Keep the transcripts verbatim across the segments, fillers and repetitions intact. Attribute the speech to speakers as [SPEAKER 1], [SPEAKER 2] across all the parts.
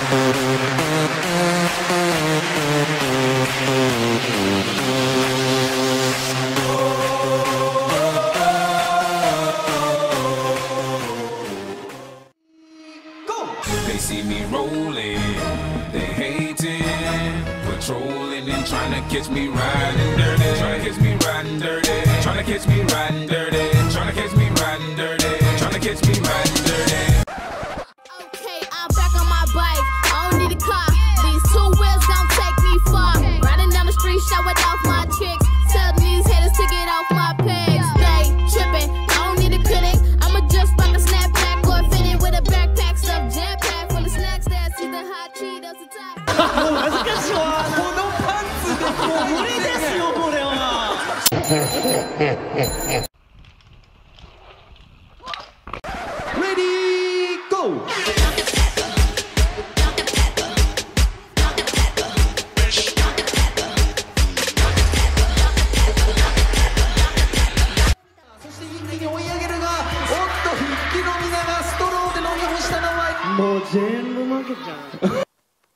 [SPEAKER 1] They see me rolling, they hating, patrolling and trying to catch me riding dirty, trying to catch me riding dirty, trying to catch me riding dirty, trying to catch me riding dirty, trying to catch me riding dirty.
[SPEAKER 2] Okay, I'm back on my bike. I don't need a car. These two wheels don't take me far. Riding down the street, showing off my tricks. Telling these haters to get off my pegs. They tripping. I don't need a critic. I'ma just rock a snapback or fit it with a backpack stuff jam pack full of snacks that see the hot Cheetos on top.
[SPEAKER 3] もう難しいわ。このパンツでもう無理ですよこれは。Ready, go. そして一気に追い上げるが、おっと復帰の皆がストローで飲み干したのはもう全部負けちゃう。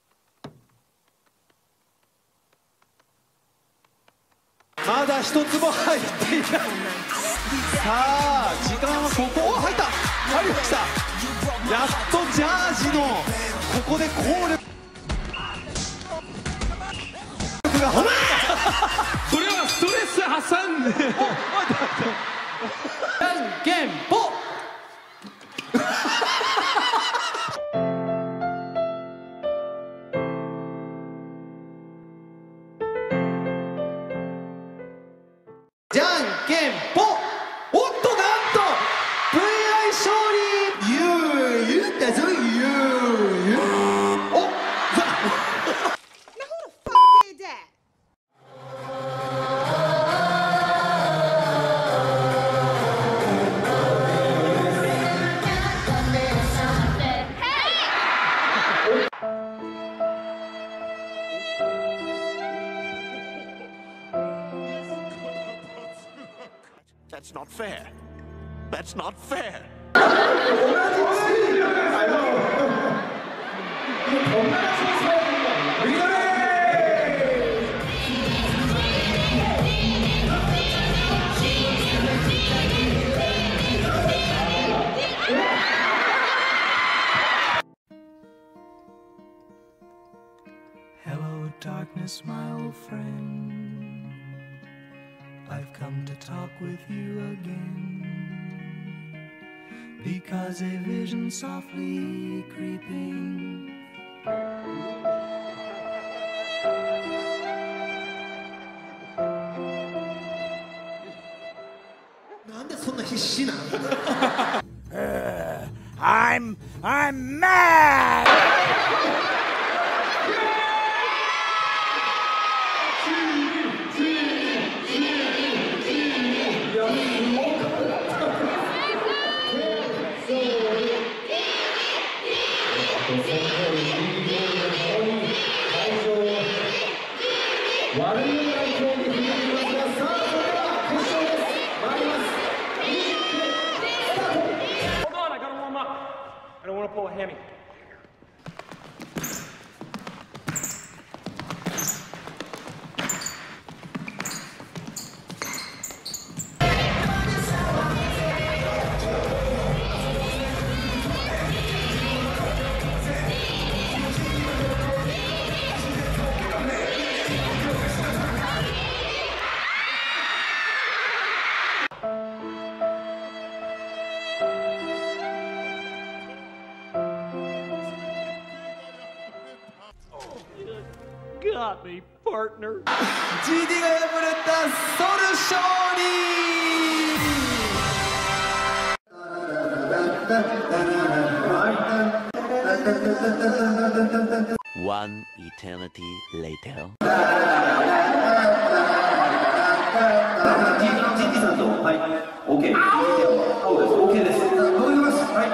[SPEAKER 3] まだ一つも入っていない。さあ時間はここ。お入った、入りました。やっとジャージのここで効力が。お前それはストレス挟んで。じゃんけんぽん。じゃんけんぽん。おっとなんと ブイアイ 勝利。ゆうゆうだぞゆうゆう。おっ
[SPEAKER 4] That's not fair. That's not fair.
[SPEAKER 5] Hello, darkness, my old friend. I've come to talk with you again, because a vision softly creeping
[SPEAKER 4] I'm I'm mad.
[SPEAKER 6] Hold on, I gotta warm up. I don't want to pull a hammy. Got me, partner.
[SPEAKER 3] ジーディー が敗れたソル勝利。
[SPEAKER 4] One eternity later.
[SPEAKER 3] ジーディー さんと、はい、オーケー。青です、オーケーです。戻ります。はい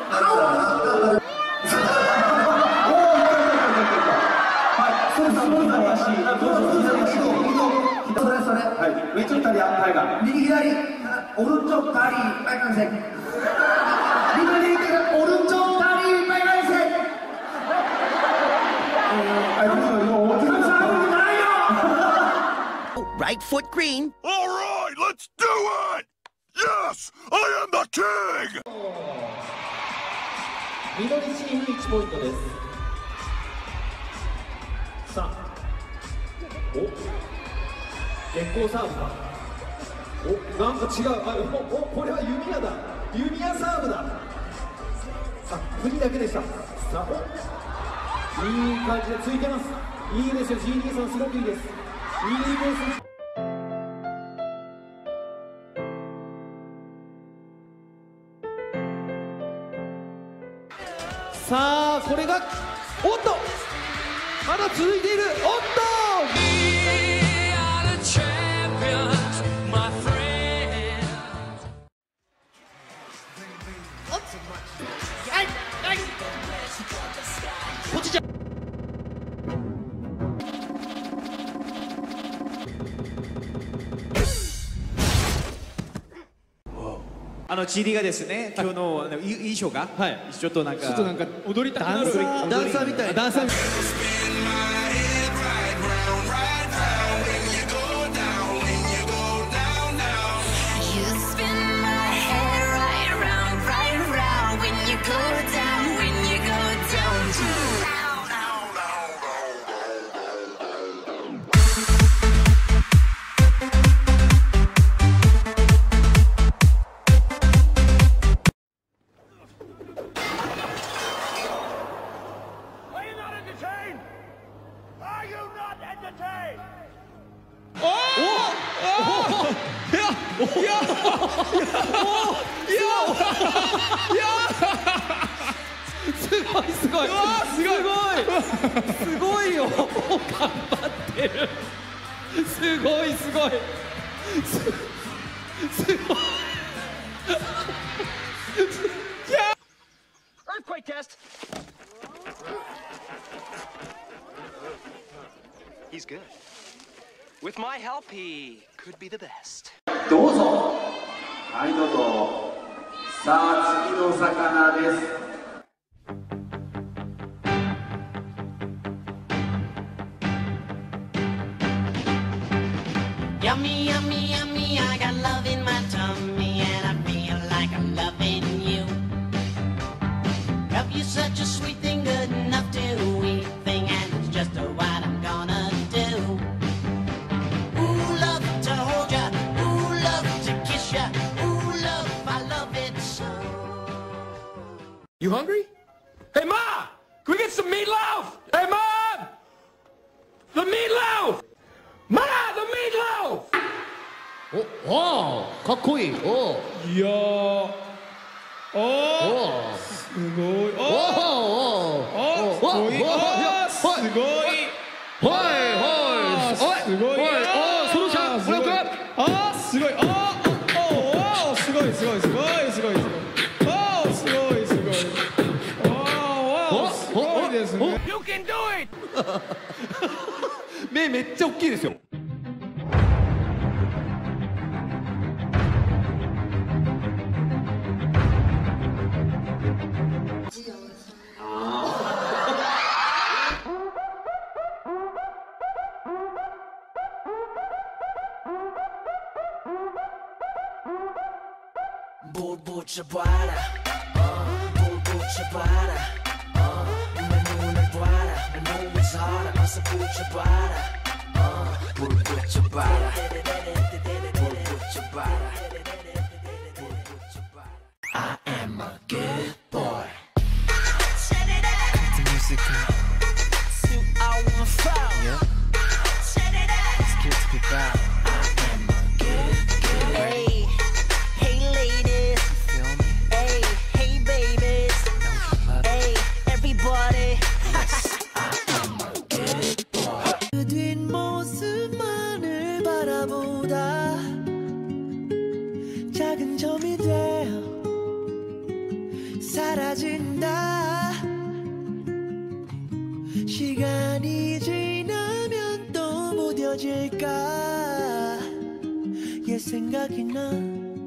[SPEAKER 3] 。왼쪽 다리 앞팔가 미리 기다리 오른쪽 다리 빨간색 미리 기다리 오른쪽 다리 빨간색
[SPEAKER 7] right foot green.
[SPEAKER 4] All right, let's do it! Yes, I am the king!
[SPEAKER 3] 緑チームいちポイントです。さあ、お、月光サーブだ。お、なんか違う。あ、お、お、これは弓矢だ。弓矢サーブだ。さあ、振りだけでした。さあ、お、いい感じでついてます。いいですよ、ジーディー さん、すごくいいです。いいです。さあ、これが、おっと、まだ続いている。おっと。こっちじゃ。あの ジーディー がですね、今日のあの衣装が、はい、ちょっとなんかちょっとなんか踊りたくなるダンサーみたいなダンサーみたいな。すごいすごいすごいすごいよ。頑張ってる。すごいすごいすすごい。
[SPEAKER 6] Earthquake test. He's good. With my help, he could be the best.
[SPEAKER 3] どうぞ。はいどうぞ。さあ次の魚です。
[SPEAKER 8] Yummy, yummy, yummy, I got love in my tummy and I feel like I'm loving you. Love you such a sweet thing, good enough to eat thing, and it's just what I'm gonna do. Ooh, love to hold ya, ooh, love to kiss ya, ooh, love, I love it so.
[SPEAKER 6] You hungry? Hey, Ma! Can we get some meatloaf? Hey, Mom! The meatloaf! Ma, the meatloaf!
[SPEAKER 3] お、おー、かっこいい。おー。いやー。おー。すごい。おー。おー。すごい。すごい。はいはい。すごい。あー、そのちゃん、これく。あー、すごい。あー、おー、すごいすごいすごいすごいすごい。あー、すごいすごい。あー、すごいですね。
[SPEAKER 6] You can do it!
[SPEAKER 3] 目めっちゃ大きいですよ。
[SPEAKER 5] 볼붙여봐라 어, 볼붙여봐라 어, 내 눈을 봐라 내 몸을 살아 어서 붙여봐라 어, 볼붙여봐라 볼붙여봐라 I am a good boy The music two oh one four Yeah It's good to be back I am a good good Hey Hey ladies Hey, hey babies Hey, everybody Yes, I am a good boy 그 뒷모습만을 바라보다 작은 점이 되어 사라진다 시간이 지나면 또 무뎌질까 옛 생각이 나